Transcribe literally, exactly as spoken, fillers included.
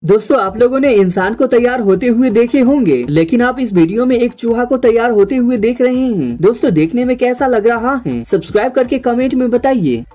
दोस्तों आप लोगों ने इंसान को तैयार होते हुए देखे होंगे, लेकिन आप इस वीडियो में एक चूहा को तैयार होते हुए देख रहे हैं। दोस्तों देखने में कैसा लग रहा है, सब्सक्राइब करके कमेंट में बताइए।